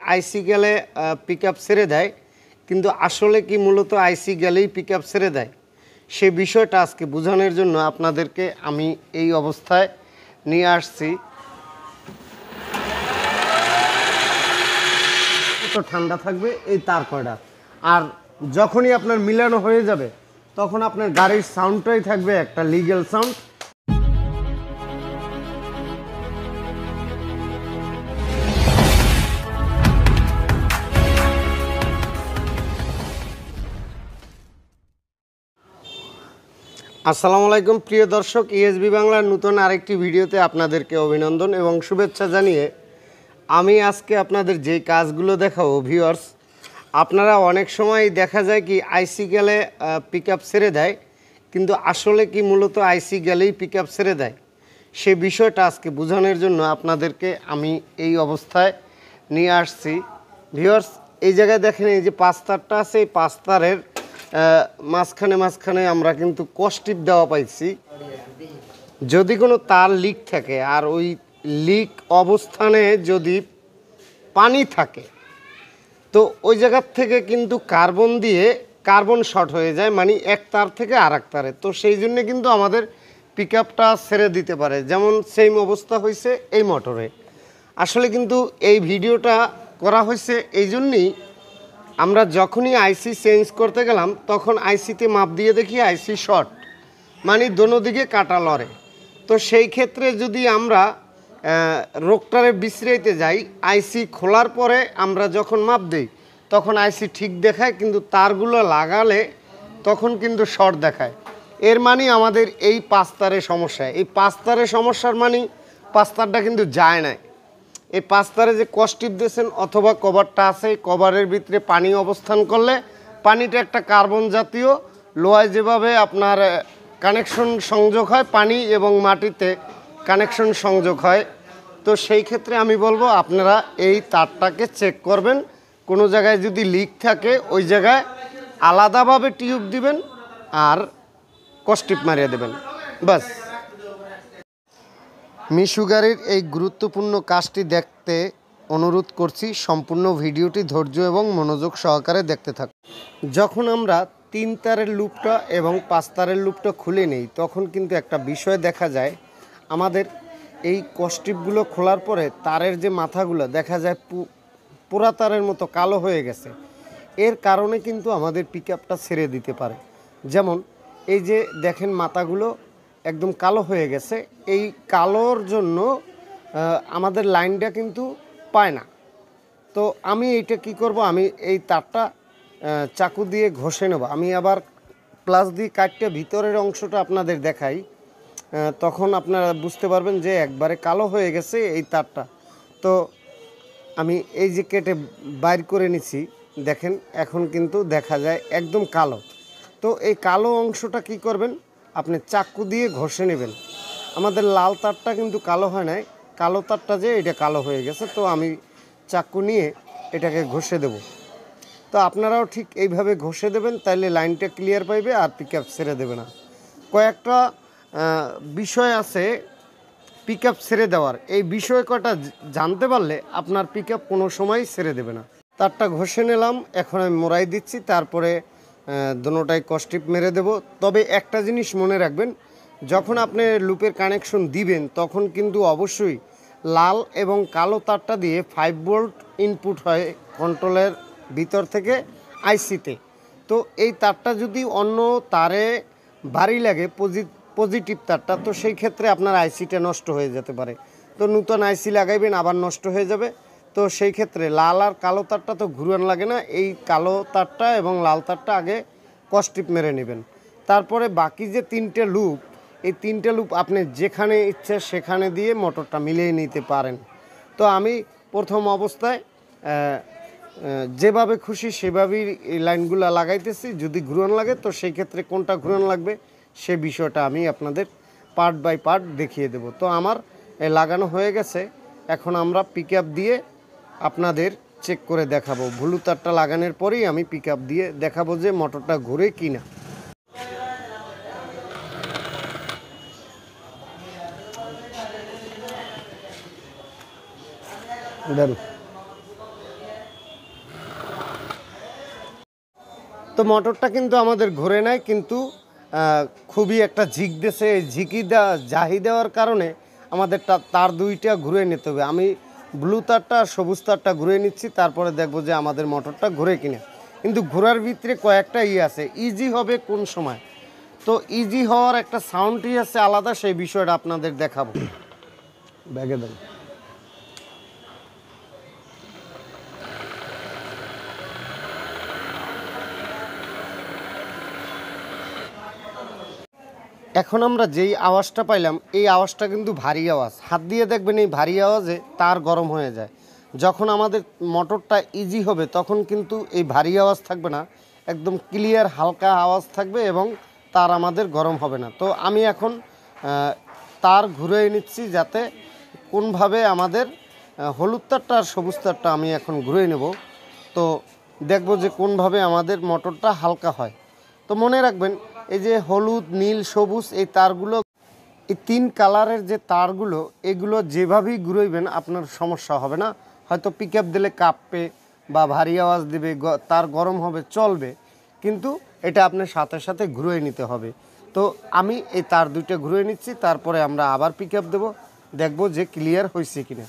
আইসি গেলে পিকআপ ছেড়ে দেয়, কিন্তু আসলে কি মূলত আইসি গেলেই পিকআপ ছেড়ে দেয় সে বিষয়টা আজকে বোঝানোর জন্য আপনাদেরকে আমি এই অবস্থায় নিয়ে আসছি। তো ঠান্ডা থাকবে এই তার কয়টা, আর যখনই আপনার মিলানো হয়ে যাবে তখন আপনার গাড়ির সাউন্ডটাই থাকবে একটা লিগ্যাল সাউন্ড। আসসালামু আলাইকুম প্রিয় দর্শক, ইএসবি বাংলার নতুন আরেকটি ভিডিওতে আপনাদেরকে অভিনন্দন এবং শুভেচ্ছা জানিয়ে আমি আজকে আপনাদের যে কাজগুলো দেখাবো ভিউয়ার্স, আপনারা অনেক সময় দেখা যায় কি আইসি গেলে পিকআপ ছেড়ে দেয়, কিন্তু আসলে কি মূলত আইসি গেলেই পিকআপ ছেড়ে দেয় সে বিষয়টা আজকে বোঝানোর জন্য আপনাদেরকে আমি এই অবস্থায় নিয়ে আসছি। ভিউয়ার্স, এই জায়গায় দেখেন এই যে পাঁচ তারটা আছে, এই পাঁচ তারের মাঝখানে আমরা কিন্তু কস্টিপ দেওয়া পাইছি। যদি কোনো তার লিক থাকে আর ওই লিক অবস্থানে যদি পানি থাকে তো ওই জায়গার থেকে কিন্তু কার্বন শর্ট হয়ে যায়, মানে এক তার থেকে আর এক তারে। তো সেই জন্য কিন্তু আমাদের পিকআপটা ছেড়ে দিতে পারে, যেমন সেম অবস্থা হয়েছে এই মোটরে। আসলে কিন্তু এই ভিডিওটা করা হয়েছে এই জন্যই, আমরা যখনই আইসি চেঞ্জ করতে গেলাম তখন আইসিতে মাপ দিয়ে দেখি আইসি শর্ট, মানে দোনো দিকে কাটা লড়ে। তো সেই ক্ষেত্রে যদি আমরা রোগটারে বিশ্রাইতে যাই, আইসি খোলার পরে আমরা যখন মাপ দিই তখন আইসি ঠিক দেখায়, কিন্তু তারগুলো লাগালে তখন কিন্তু শর্ট দেখায়। এর মানে আমাদের এই পাঁচ তারের সমস্যা, এই পাঁচ তারের সমস্যার মানে পাঁচ তারটা কিন্তু যায় না। এই পাঁচ তারে যে কস্টিপ দিয়েছেন অথবা কভারটা আছে, কভারের ভিতরে পানি অবস্থান করলে পানিটা একটা কার্বন জাতীয় লোহায় যেভাবে আপনার কানেকশন সংযোগ হয়, পানি এবং মাটিতে কানেকশন সংযোগ হয়। তো সেই ক্ষেত্রে আমি বলবো আপনারা এই তারটাকে চেক করবেন, কোনো জায়গায় যদি লিক থাকে ওই জায়গায় আলাদাভাবে টিউব দিবেন আর কস্টিপ মারিয়ে দেবেন, বাস। মিশু গাড়ির এই গুরুত্বপূর্ণ কাজটি দেখতে অনুরোধ করছি, সম্পূর্ণ ভিডিওটি ধৈর্য এবং মনোযোগ সহকারে দেখতে থাকুন। যখন আমরা তিন তারের লুপটা এবং পাঁচ তারের লুপটা খুলে নিই তখন কিন্তু একটা বিষয় দেখা যায়, আমাদের এই কস্টিপগুলো খোলার পরে তারের যে মাথাগুলো দেখা যায় পোড়া তারের মতো কালো হয়ে গেছে। এর কারণে কিন্তু আমাদের পিকআপটা ছেড়ে দিতে পারে। যেমন এই যে দেখেন মাথাগুলো একদম কালো হয়ে গেছে, এই কালোর জন্য আমাদের লাইনটা কিন্তু পায় না। তো আমি এইটা কি করব, আমি এই তারটা চাকু দিয়ে ঘষে নেব। আমি আবার প্লাস দিয়ে কাটতে ভিতরের অংশটা আপনাদের দেখাই, তখন আপনারা বুঝতে পারবেন যে একবারে কালো হয়ে গেছে এই তারটা। তো আমি এই যে কেটে বাইর করে নিছি, দেখেন এখন কিন্তু দেখা যায় একদম কালো। তো এই কালো অংশটা কি করবেন, আপনি চাকু দিয়ে ঘষে নেবেন। আমাদের লাল তারটা কিন্তু কালো হয় নাই, কালো তারটা যে এটা কালো হয়ে গেছে। তো আমি চাকু নিয়ে এটাকে ঘষে দেব। তো আপনারাও ঠিক এইভাবে ঘষে দেবেন, তাইলে লাইনটা ক্লিয়ার পাইবে আর পিকআপ ছেড়ে দেবে না। কয়েকটা বিষয় আছে পিকআপ ছেড়ে দেওয়ার, এই বিষয় কটা জানতে পারলে আপনার পিকআপ কোনো সময় ছেড়ে দেবে না। তারটা ঘষে নিলাম, এখন আমি মোড়াই দিচ্ছি, তারপরে দোনোটাই কস্টিপ মেরে দেব। তবে একটা জিনিস মনে রাখবেন, যখন আপনি লুপের কানেকশন দিবেন তখন কিন্তু অবশ্যই লাল এবং কালো তারটা দিয়ে 5 ভোল্ট ইনপুট হয় কন্ট্রোলের ভিতর থেকে আইসিতে। তো এই তারটা যদি অন্য তারে ভারী লাগে পজিটিভ তারটা, তো সেই ক্ষেত্রে আপনার আইসিটা নষ্ট হয়ে যেতে পারে। তো নূতন আইসি লাগাইবেন, আবার নষ্ট হয়ে যাবে। তো সেই ক্ষেত্রে লাল আর কালো তারটা তো ঘুরান লাগে না, এই কালো তারটা এবং লাল তারটা আগে কস্টিপ মেরে নেবেন। তারপরে বাকি যে তিনটে লুপ, এই তিনটে লুপ আপনি যেখানে ইচ্ছে সেখানে দিয়ে মোটরটা মিলিয়ে নিতে পারেন। তো আমি প্রথম অবস্থায় যেভাবে খুশি সেভাবেই এই লাইনগুলো লাগাইতেছি। যদি ঘুরান লাগে তো সেই ক্ষেত্রে কোনটা ঘুরান লাগবে সে বিষয়টা আমি আপনাদের পার্ট বাই পার্ট দেখিয়ে দেব। তো আমার লাগানো হয়ে গেছে, এখন আমরা পিকআপ দিয়ে আপনাদের চেক করে দেখাবো। ব্লু তারটা লাগানোর পরেই আমি পিকআপ দিয়ে দেখাবো যে মোটরটা ঘুরে কি না। তো মোটরটা কিন্তু আমাদের ঘুরে নাই, কিন্তু খুবই একটা ঝিক দিয়েছে। এই জাহি দেওয়ার কারণে আমাদের তার দুইটা ঘুরে নিতে হবে। আমি ব্লু তারটা আর সবুজ তারটা ঘুরে নিচ্ছি, তারপরে দেখব যে আমাদের মোটরটা ঘুরে কিনা। কিন্তু ঘোরার ভিতরে কয়েকটা আছে, ইজি হবে কোন সময়। তো ইজি হওয়ার একটা সাউন্ডই আছে আলাদা, সেই বিষয়টা আপনাদের দেখাবো। ব্যাগে দেন। এখন আমরা যেই আওয়াজটা পাইলাম, এই আওয়াজটা কিন্তু ভারী আওয়াজ। হাত দিয়ে দেখবেন এই ভারী আওয়াজে তার গরম হয়ে যায়। যখন আমাদের মোটরটা ইজি হবে তখন কিন্তু এই ভারী আওয়াজ থাকবে না, একদম ক্লিয়ার হালকা আওয়াজ থাকবে এবং তার আমাদের গরম হবে না। তো আমি এখন তার ঘুরে নিচ্ছি, যাতে কোনভাবে আমাদের হলুদ তারটা আর সবুজ তারটা আমি এখন ঘুরে নেব। তো দেখব যে কোনভাবে আমাদের মোটরটা হালকা হয়। তো মনে রাখবেন, এই যে হলুদ, নীল, সবুজ এই তারগুলো, এই 3 কালারের যে তারগুলো, এগুলো যেভাবেই ঘুরইবেন আপনার সমস্যা হবে না। হয়তো পিক আপ দিলে কাঁপবে বা ভারী আওয়াজ দিবে, তার গরম হবে, চলবে, কিন্তু এটা আপনার সাথে সাথে ঘুরিয়ে নিতে হবে। তো আমি এই তার দুইটা ঘুরিয়ে নিচ্ছি, তারপরে আমরা আবার পিক আপ দেবো, দেখবো যে ক্লিয়ার হয়েছে কিনা।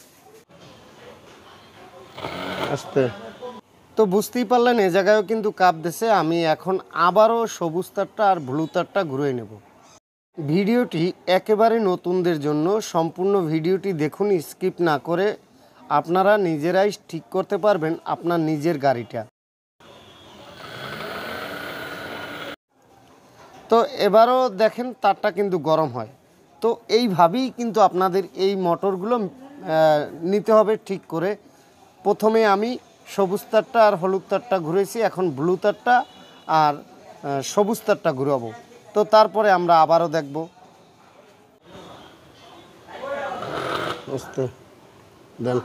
আস্তে। তো বুঝতেই পারলেন এ জায়গায়ও কিন্তু কাপ দিছে। আমি এখন আবারও সবুজ তারটা আর ব্লু তারটা ঘুরিয়ে নেব। ভিডিওটি একেবারে নতুনদের জন্য, সম্পূর্ণ ভিডিওটি দেখুন, স্কিপ না করে। আপনারা নিজেরাই ঠিক করতে পারবেন আপনার নিজের গাড়িটা। তো এবারও দেখেন তারটা কিন্তু গরম হয়। তো এইভাবেই কিন্তু আপনাদের এই মোটরগুলো নিতে হবে ঠিক করে। প্রথমে আমি সবুজ তারটা আর হলুদ তারটা ঘুরেছি, এখন ব্লু তারটা আর সবুজ তারটা ঘুরাবো। তো তারপরে আমরা আবারও দেখব। দেন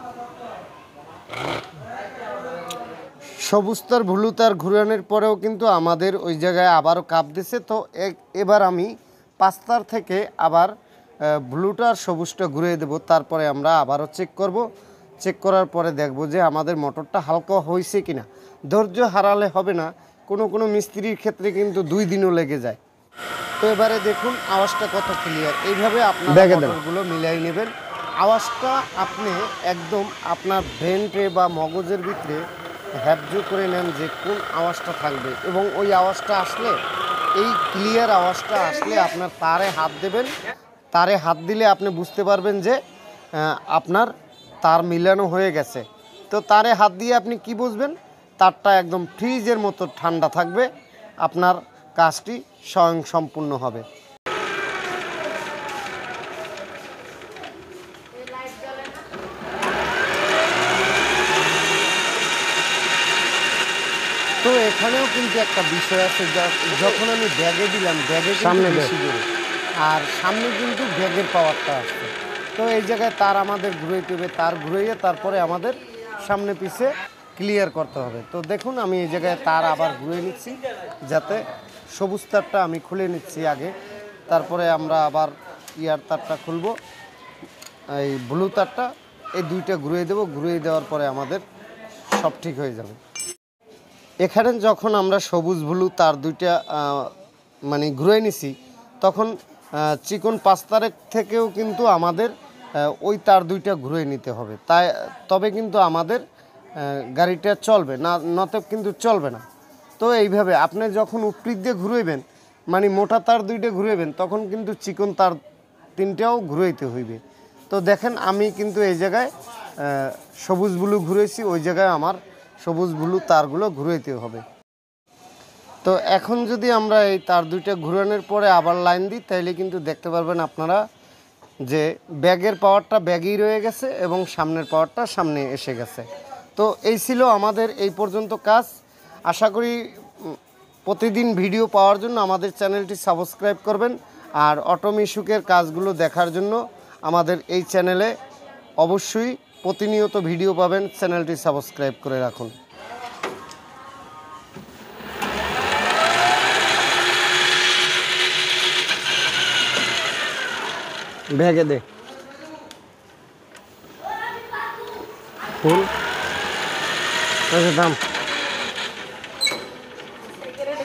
সবুজ তার ব্লু তার ঘুরানোর পরেও কিন্তু আমাদের ওই জায়গায় আবারও কাপ দিছে। তো এবার আমি 5 তার থেকে আবার ব্লুটা আর সবুজটা ঘুরিয়ে দেবো। তারপরে আমরা আবারও চেক করব। চেক করার পরে দেখব যে আমাদের মোটরটা হালকা হয়েছে কিনা। ধৈর্য হারালে হবে না, কোনো কোনো মিস্ত্রির ক্ষেত্রে কিন্তু 2 দিনও লেগে যায়। তো এবারে দেখুন আওয়াজটা কত ক্লিয়ার। এইভাবে আপনার মোটরগুলো মিলাই নেবেন। আওয়াজটা আপনি একদম আপনার ব্রেনটে বা মগজের ভিতরে হ্যাবজ করে নেন যে কোন আওয়াজটা থাকবে, এবং ওই আওয়াজটা আসলে, এই ক্লিয়ার আওয়াজটা আসলে আপনার তারে হাত দেবেন। তারে হাত দিলে আপনি বুঝতে পারবেন যে আপনার তার মিলানো হয়ে গেছে। তো তারে হাত দিয়ে আপনি কি বুঝবেন? তারটা একদম ফ্রিজের মতো ঠান্ডা থাকবে, আপনার কাজটি স্বয়ংসম্পূর্ণ হবে। তো এখানেও কিন্তু একটা বিষয় আছে, যখন আমি ব্যাগে দিলাম, ব্যাগে সামনে বেশি জোরে, আর সামনে কিন্তু ব্যাগের পাওয়ারটা আসছে। তো এই জায়গায় তার আমাদের ঘুরাইতে হবে, তার ঘুরাইয়ে তারপরে আমাদের সামনে পিছে ক্লিয়ার করতে হবে। তো দেখুন আমি এই জায়গায় তার আবার ঘুরিয়ে নিচ্ছি, যাতে সবুজ তারটা আমি খুলে নিচ্ছি আগে, তারপরে আমরা আবার ইয়ার তারটা খুলব, এই ব্লু তারটা, এই দুইটা ঘুরিয়ে দেবো। ঘুরিয়ে দেওয়ার পরে আমাদের সব ঠিক হয়ে যাবে। এখানে যখন আমরা সবুজ ব্লু তার দুইটা মানে ঘুরিয়ে নিছি, তখন চিকন 5 তারের থেকেও কিন্তু আমাদের ওই তার দুইটা ঘুরিয়ে নিতে হবে, তবে কিন্তু আমাদের গাড়িটা চলবে না, নয়তো কিন্তু চলবে না। তো এইভাবে আপনি যখন উপরিক দিয়ে ঘুরাইবেন, মানে মোটা তার দুইটা ঘুরাইবেন, তখন কিন্তু চিকন তার 3টাও ঘুরাইতে হইবে। তো দেখেন আমি কিন্তু এই জায়গায় সবুজ ব্লু ঘুরেছি, ওই জায়গায় আমার সবুজ ব্লু তারগুলো ঘুরাইতে হবে। তো এখন যদি আমরা এই তার দুইটা ঘুরানোর পরে আবার লাইন দিই, তাইলে কিন্তু দেখতে পারবেন আপনারা যে ব্যাগের পাওয়ারটা ব্যাগেই রয়ে গেছে এবং সামনের পাওয়ারটা সামনে এসে গেছে। তো এই ছিল আমাদের এই পর্যন্ত কাজ। আশা করি প্রতিদিন ভিডিও পাওয়ার জন্য আমাদের চ্যানেলটি সাবস্ক্রাইব করবেন, আর অটো মিশুকের কাজগুলো দেখার জন্য আমাদের এই চ্যানেলে অবশ্যই প্রতিনিয়ত ভিডিও পাবেন। চ্যানেলটি সাবস্ক্রাইব করে রাখুন। ব্যাগে দে ফুল দাম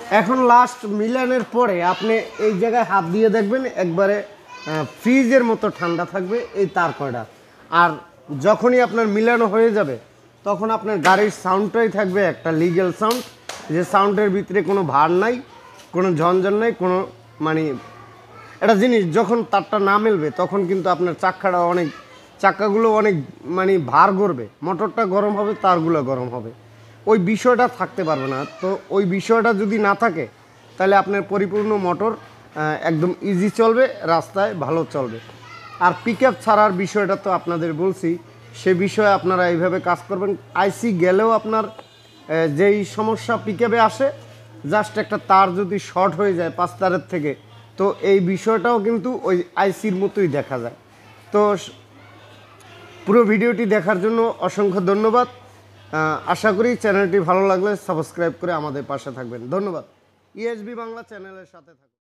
এখন লাস্ট মিলানের পরে আপনি এই জায়গায় হাত দিয়ে দেখবেন একবারে ফ্রিজের মতো ঠান্ডা থাকবে এই তার কয়টা। আর যখনই আপনার মিলানো হয়ে যাবে তখন আপনার গাড়ির সাউন্ডটাই থাকবে একটা লিগ্যাল সাউন্ড, যে সাউন্ডের ভিতরে কোনো ভার নাই, কোনো ঝনঝন নাই, কোনো মানে একটা জিনিস যখন তারটা না মিলবে তখন কিন্তু আপনার চাক্কাগুলো অনেক মানে ভার করবে, মোটরটা গরম হবে, তারগুলো গরম হবে, ওই বিষয়টা থাকতে পারবে না। তো ওই বিষয়টা যদি না থাকে তাহলে আপনার পরিপূর্ণ মোটর একদম ইজি চলবে, রাস্তায় ভালো চলবে। আর পিক আপ ছাড়ার বিষয়টা তো আপনাদের বলছি, সে বিষয়ে আপনারা এইভাবে কাজ করবেন। আইসি গেলেও আপনার যেই সমস্যা পিক আপে আসে, জাস্ট একটা তার যদি শর্ট হয়ে যায় 5 তারের থেকে, তো এই বিষয়টাও কিন্তু ওই আইসির মতোই দেখা যায়। তো পুরো ভিডিওটি দেখার জন্য অসংখ্য ধন্যবাদ। আশা করি চ্যানেলটি ভালো লাগলে সাবস্ক্রাইব করে আমাদের পাশে থাকবেন। ধন্যবাদ। ইএসবি বাংলা চ্যানেলের সাথে থাকুন।